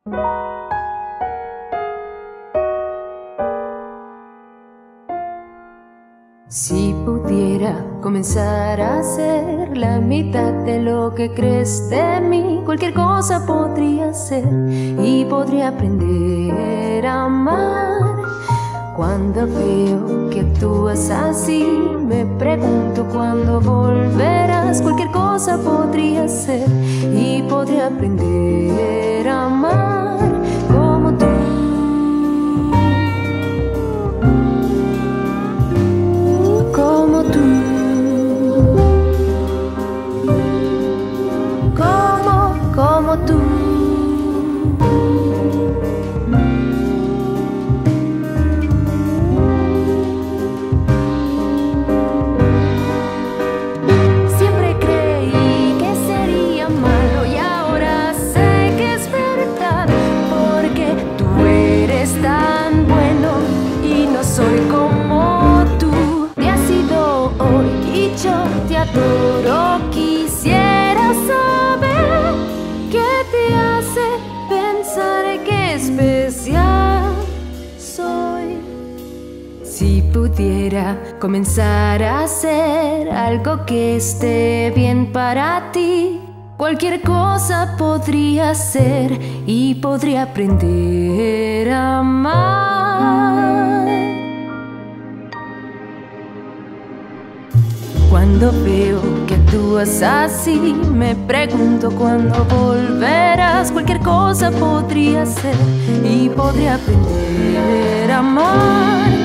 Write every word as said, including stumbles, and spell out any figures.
Si pudiera comenzar a ser la mitad de lo que crees de mí, cualquier cosa podría ser y podría aprender a amar. Cuando veo que actúas así, me pregunto cuándo volverás. Cualquier cosa podría ser y podría aprender a amar como tú. Como tú, como, como tú. Siempre creí que sería malo y ahora sé que es verdad, porque tú eres tan bueno y no soy como tú. Y yo te adoro, quisiera saber qué te hace pensar que especial soy. Si pudiera comenzar a hacer algo que esté bien para ti, cualquier cosa podría ser y podría aprender a amar. Cuando veo que actúas así, me pregunto cuándo volverás. Cualquier cosa podría ser y podría aprender a amar.